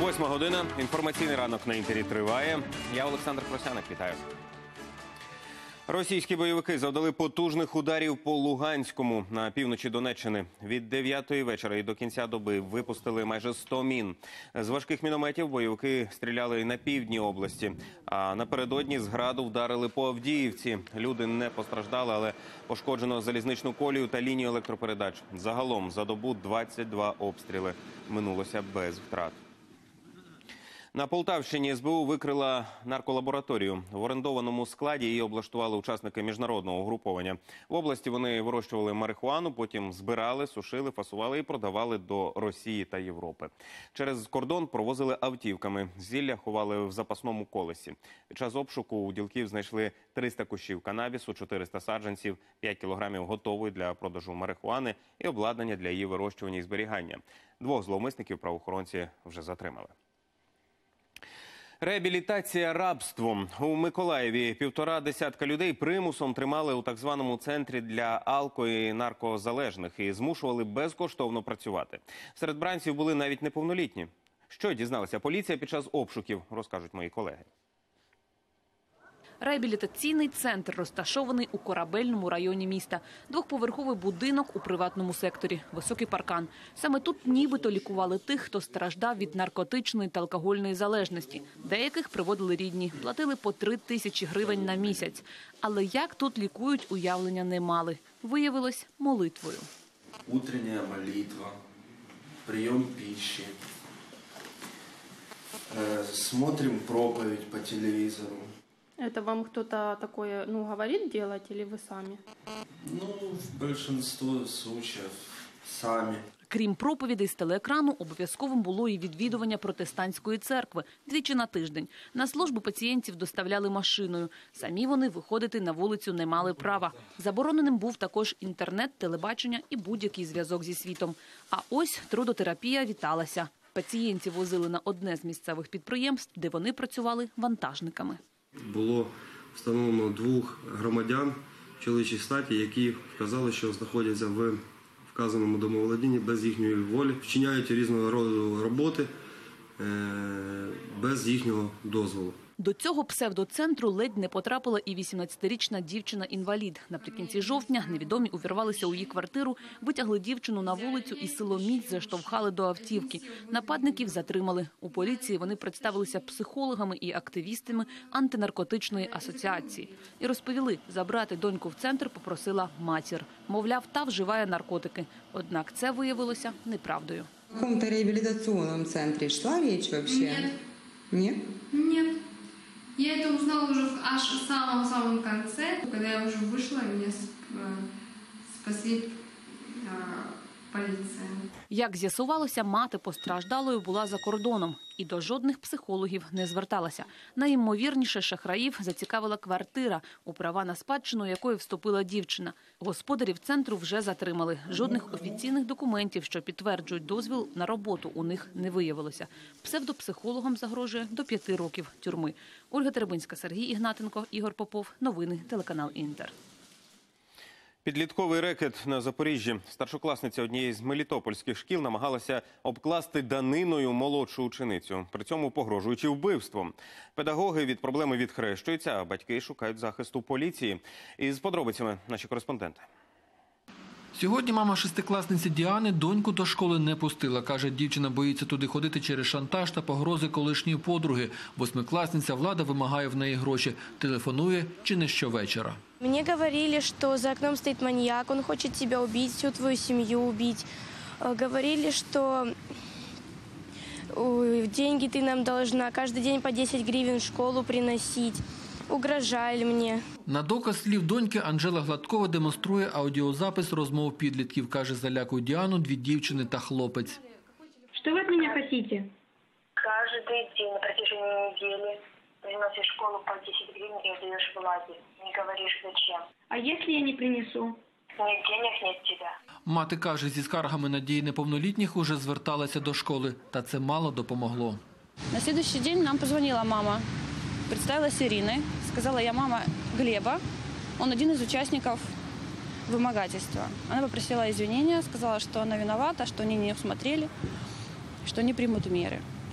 8 година. Інформаційний ранок на Інтері триває. Я Олександр Просяник. Вітаю. Російські бойовики завдали потужних ударів по Луганському на півночі Донеччини. Від 9-ї вечора і до кінця доби випустили майже 100 мін. З важких мінометів бойовики стріляли на півдні області. А напередодні з граду вдарили по Авдіївці. Люди не постраждали, але пошкоджено залізничну колію та лінію електропередач. Загалом за добу 22 обстріли. Минулося без втрат. На Полтавщині СБУ викрила нарколабораторію. В орендованому складі її облаштували учасники міжнародного угруповання. В області вони вирощували марихуану, потім збирали, сушили, фасували і продавали до Росії та Європи. Через кордон провозили автівками. Зілля ховали в запасному колесі. Під час обшуку у ділків знайшли 300 кущів канабісу, 400 саджанців, 5 кілограмів готової для продажу марихуани і обладнання для її вирощування і зберігання. 2 зловмисників правоохоронці вже затримали. Реабілітація рабством. У Миколаєві 1,5 десятка людей примусом тримали у так званому центрі для алко- і наркозалежних і змушували безкоштовно працювати. Серед бранців були навіть неповнолітні. Що дізналася поліція під час обшуків, розкажуть мої колеги. Реабілітаційний центр розташований у Корабельному районі міста. 2-поверховий будинок у приватному секторі. Високий паркан. Саме тут нібито лікували тих, хто страждав від наркотичної та алкогольної залежності. Деяких приводили рідні. Платили по 3 тисячі гривень на місяць. Але як тут лікують, уявлення не мали. Виявилось молитвою. Утренняя молитва, прием пищи, смотрим проповедь по телевизору. Это вам кто-то такое, говорит делать или вы сами? В большинстве случаев сами. Крім проповідей з телеекрану, обов'язковим було і відвідування протестантської церкви 2 на тиждень. На службу пацієнтів доставляли машиною. Самі вони виходити на вулицю не мали права. Забороненим був також інтернет, телебачення і будь-який зв'язок зі світом. А ось трудотерапія віталася. Пацієнтів возили на одне з місцевих підприємств, де вони працювали вантажниками. Було встановлено 2 громадян чоловічої статі, які вказали, що знаходяться в вказаному домоволодінні без їхньої волі, вчиняють різного роду роботи без їхнього дозволу. До цього псевдоцентру ледь не потрапила і 18-річна дівчина-інвалід. Наприкінці жовтня невідомі увірвалися у її квартиру, витягли дівчину на вулицю і силоміць заштовхали до автівки. Нападників затримали. У поліції вони представилися психологами і активістами антинаркотичної асоціації. І розповіли, забрати доньку в центр попросила матір. Мовляв, та вживає наркотики. Однак це виявилося неправдою. В каком-то реабилитационном центре шла речь вообще? Нет? Нет. Я это узнала уже аж в самом-самом конце, когда я уже вышла, меня спасли поліція. Як з'ясувалося, мати постраждалою була за кордоном і до жодних психологів не зверталася. Найімовірніше шахраїв зацікавила квартира, у права на спадщину якої вступила дівчина. Господарів центру вже затримали. Жодних офіційних документів, що підтверджують дозвіл на роботу, у них не виявилося. Псевдопсихологам загрожує до 5 років тюрми. Ольга Теребинська, Сергій Ігнатенко, Ігор Попов. Новини, телеканал Інтер. Підлітковий рекет на Запоріжжі. Старшокласниця однієї з мелітопольських шкіл намагалася обкласти даниною молодшу ученицю, при цьому погрожуючи вбивством. Педагоги від проблеми відхрещуються, а батьки шукають захисту поліції. Із подробицями наші кореспонденти. Сьогодні мама 6-класниці Діани доньку до школи не пустила. Каже, дівчина боїться туди ходити через шантаж та погрози колишньої подруги. 8-класниця Влада вимагає в неї гроші. Телефонує чи не щовечора. Мне говорили, что за окном стоит маньяк, он хочет тебя убить, всю твою семью убить. Говорили, что деньги ты нам должна, каждый день по 10 гривен в школу приносить. Угрожали мені. На доказ слів доньки Анжела Гладкова демонструє аудіозапис розмов підлітків. Каже, залякують Діану 2 дівчини та хлопець. Що ви від мене хочете? Каждый день на протяжении недели приносишь в школу по 10 гривен и отдаешь Владе. Не говоришь зачем. А если я не принесу? Нет денег, нет тебя. Мати каже, зі скаргами на дії неповнолітніх уже зверталася до школи, та це мало допомогло. На следующий день нам позвонила мама, представилась Ириной, сказала: я мама Глеба, он один из участников вымогательства. Она попросила извинения, сказала, что она виновата, что они не усмотрели, что они примут меры.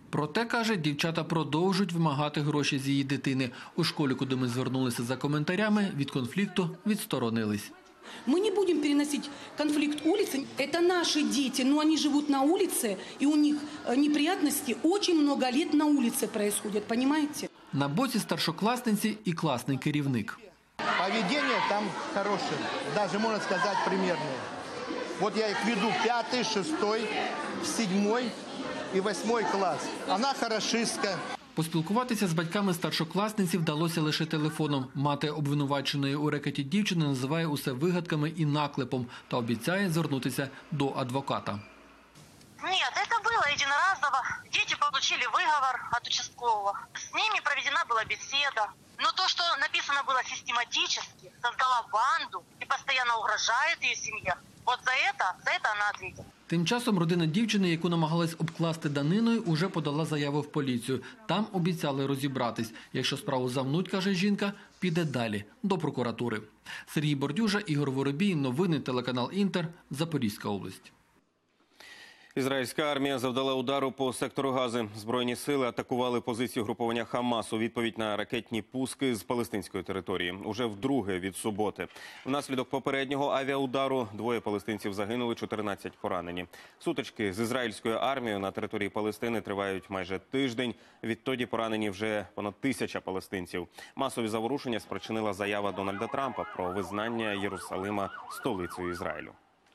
Проте, каже, дівчата продовжують вимагати гроші з її дитини. У школі, куди ми звернулися за коментарями, від конфлікту відсторонились. Мы не будем переносить конфликт улицы. Это наши дети, но они живут на улице, и у них неприятности очень много лет на улице происходят, понимаете? На боці старшокласниці і класний керівник. Поведение там хорошее, даже, можно сказать, примерное. Вот я их веду 5, 6, 7 и 8 класс. Она хорошистка. Поспілкуватися з батьками старшокласниці вдалося лише телефоном. Мати обвинуваченої у рекеті дівчини називає усе вигадками і наклепом та обіцяє звернутися до адвоката. Нет, это было единоразово. Дети получили выговор от участкового. С ними проведена была беседа. Но то, что написано было систематически, создала банду и постоянно угрожает ее семье, вот за это она ответит. Тим часом родина дівчини, яку намагалась обкласти даниною, уже подала заяву в поліцію. Там обіцяли розібратись. Якщо справу замнуть, каже жінка, піде далі, до прокуратури. Сергій Бордюжа, Ігор Воробій, новини, телеканал «Інтер», Запорізька область. Ізраїльська армія завдала удару по сектору Гази. Збройні сили атакували позицію груповання Хамас у відповідь на ракетні пуски з палестинської території. Уже вдруге від суботи. Внаслідок попереднього авіаудару 2 палестинців загинули, 14 поранені. Сутички з ізраїльською армією на території Палестини тривають майже тиждень. Відтоді поранені вже понад 1000 палестинців. Масові заворушення спричинила заява Дональда Трампа про визнання Єрусалима столицею Ізраїлю.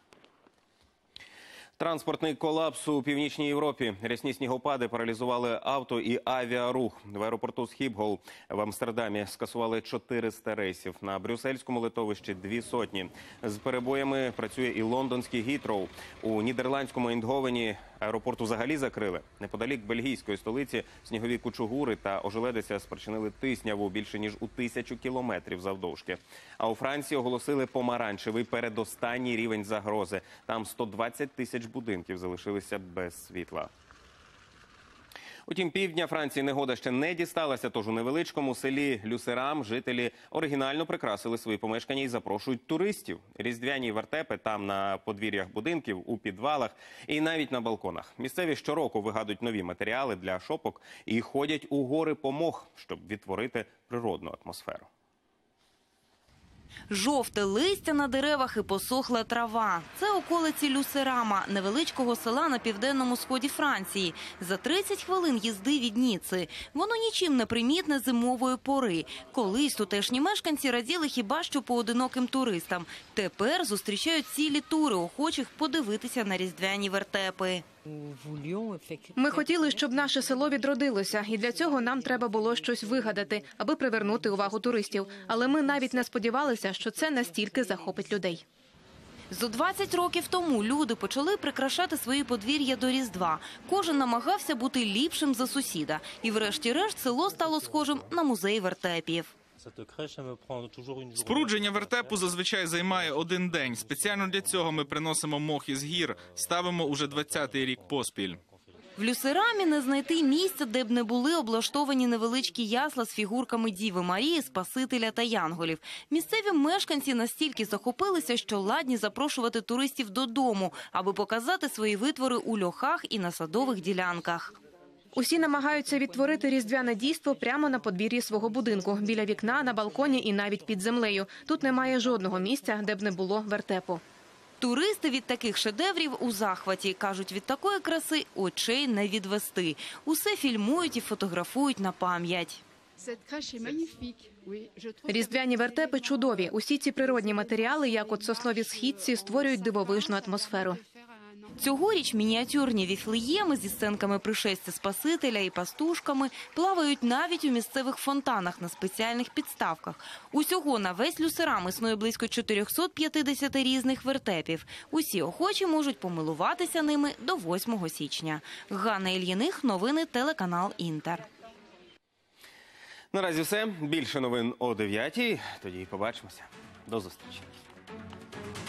Транспортний колапс у Північній Європі. Рясні снігопади паралізували авто і авіарух. В аеропорту Схіпгол в Амстердамі скасували 400 рейсів. На брюссельському литовищі 200. З перебоями працює і лондонський Гітроу. У нідерландському Ейндговені аеропорт взагалі закрили. Неподалік бельгійської столиці снігові кучугури та ожеледиця спричинили тисняву більше ніж у 1000 кілометрів завдовжки. А у Франції оголосили помаранчевий передостанній рівень загрози. Там 120 тисяч будинків залишилися без світла. Утім, півдня Франції негода ще не дісталася, тож у невеличкому селі Люсерам жителі оригінально прикрасили свої помешкання і запрошують туристів. Різдвяні вертепи там на подвір'ях будинків, у підвалах і навіть на балконах. Місцеві щороку вигадують нові матеріали для шопок і ходять у гори по мох, щоб відтворити природну атмосферу. Жовте листя на деревах і посохла трава. Це околиці Люсерама, невеличкого села на південному сході Франції. За 30 хвилин їзди від Ніцци. Воно нічим не примітне зимової пори. Колись тутешні мешканці раділи хіба що поодиноким туристам. Тепер зустрічають цілі тури охочих подивитися на різдвяні вертепи. Ми хотіли, щоб наше село відродилося, і для цього нам треба було щось вигадати, аби привернути увагу туристів. Але ми навіть не сподівалися, що це настільки захопить людей. Зо 20 років тому люди почали прикрашати свої подвір'я до Різдва. Кожен намагався бути ліпшим за сусіда. І врешті-решт село стало схожим на музей вертепів. Спорудження вертепу зазвичай займає 1 день. Спеціально для цього ми приносимо мох із гір. Ставимо уже 20-й рік поспіль. В Люсерамі не знайти місця, де б не були облаштовані невеличкі ясла з фігурками Діви Марії, Спасителя та янголів. Місцеві мешканці настільки захопилися, що ладні запрошувати туристів додому, аби показати свої витвори у льохах і на садових ділянках. Усі намагаються відтворити різдвяне дійство прямо на подвір'ї свого будинку, біля вікна, на балконі і навіть під землею. Тут немає жодного місця, де б не було вертепу. Туристи від таких шедеврів у захваті. Кажуть, від такої краси очей не відвести. Усе фільмують і фотографують на пам'ять. Різдвяні вертепи чудові. Усі ці природні матеріали, як от соснові східці, створюють дивовижну атмосферу. Цьогоріч мініатюрні віфлеєми зі сценками пришестя Спасителя і пастушками плавають навіть у місцевих фонтанах на спеціальних підставках. Усього на весь Люсерам існує близько 450 різних вертепів. Усі охочі можуть помилуватися ними до 8 січня. Ганна Ільїних, новини, телеканал «Інтер». Наразі все. Більше новин о 9-й. Тоді побачимося. До зустрічі.